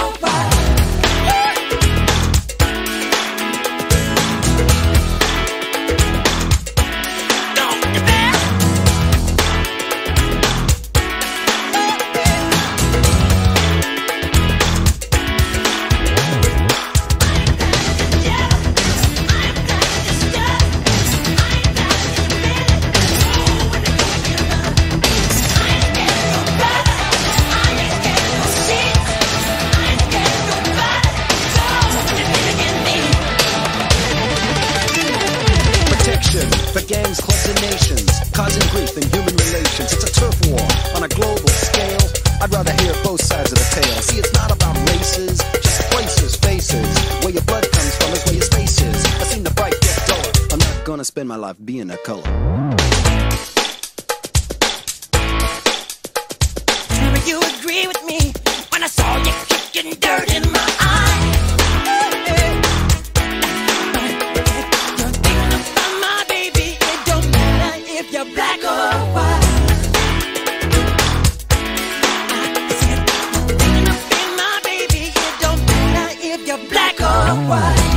white. For gangs, clubs, and nations, causing grief in human relations. It's a turf war on a global scale. I'd rather hear both sides of the tale. See, it's not about races, just places, faces. Where your blood comes from is where your space is. I've seen the bright get duller. I'm not gonna spend my life being a color. Remember you agree with me when I saw you kicking dirt in my eye. You're black or white. I said, you're thinking of being my baby. It don't matter if you're black or white.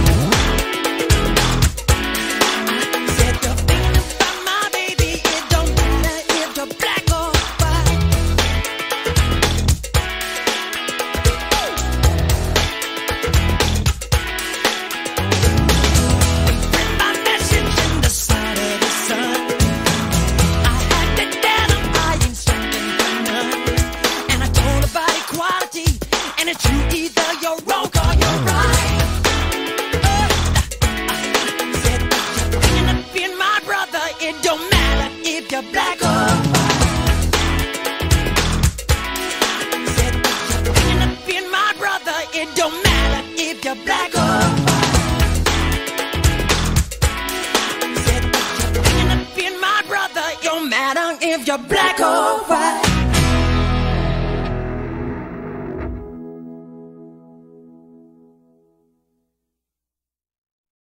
I said, you're thinking about my baby. It don't matter if you're black or white. Print my message in the side of the sun. And it's you, either you're wrong or you're right. Said you're bringing up being my brother. It don't matter if you're black or white. Said you're bringing up being my brother. It don't matter if you're black or white. Said you're bringing up being my brother. It don't matter if you're black or white.